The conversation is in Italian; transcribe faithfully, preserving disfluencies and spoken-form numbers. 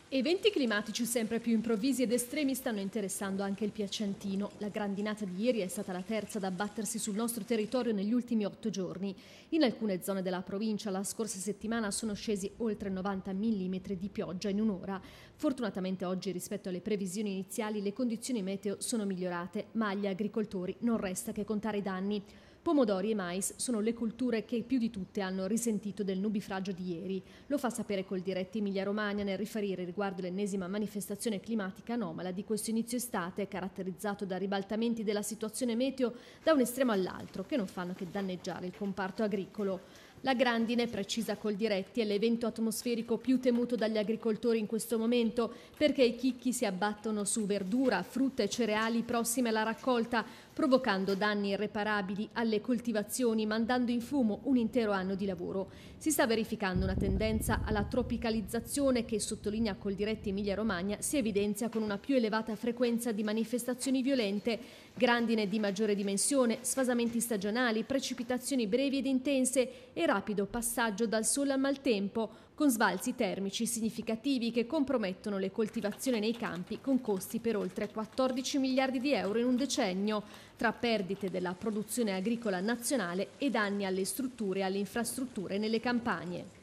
Eventi climatici sempre più improvvisi ed estremi stanno interessando anche il Piacentino. La grandinata di ieri è stata la terza ad abbattersi sul nostro territorio negli ultimi otto giorni. In alcune zone della provincia la scorsa settimana sono scesi oltre novanta millimetri di pioggia in un'ora. Fortunatamente oggi rispetto alle previsioni iniziali le condizioni meteo sono migliorate, ma agli agricoltori non resta che contare i danni. Pomodori e mais sono le colture che più di tutte hanno risentito del nubifragio di ieri. Lo fa sapere Coldiretti Emilia-Romagna nel riferire riguardo l'ennesima manifestazione climatica anomala di questo inizio estate, caratterizzato da ribaltamenti della situazione meteo da un estremo all'altro, che non fanno che danneggiare il comparto agricolo. La grandine, precisa Coldiretti, è l'evento atmosferico più temuto dagli agricoltori in questo momento perché i chicchi si abbattono su verdura, frutta e cereali prossime alla raccolta, provocando danni irreparabili alle coltivazioni, mandando in fumo un intero anno di lavoro. Si sta verificando una tendenza alla tropicalizzazione che, sottolinea Coldiretti Emilia-Romagna, si evidenzia con una più elevata frequenza di manifestazioni violente, grandine di maggiore dimensione, sfasamenti stagionali, precipitazioni brevi ed intense e rapido passaggio dal sole al maltempo, con sbalzi termici significativi che compromettono le coltivazioni nei campi con costi per oltre quattordici miliardi di euro in un decennio, tra perdite della produzione agricola nazionale e danni alle strutture e alle infrastrutture nelle campagne.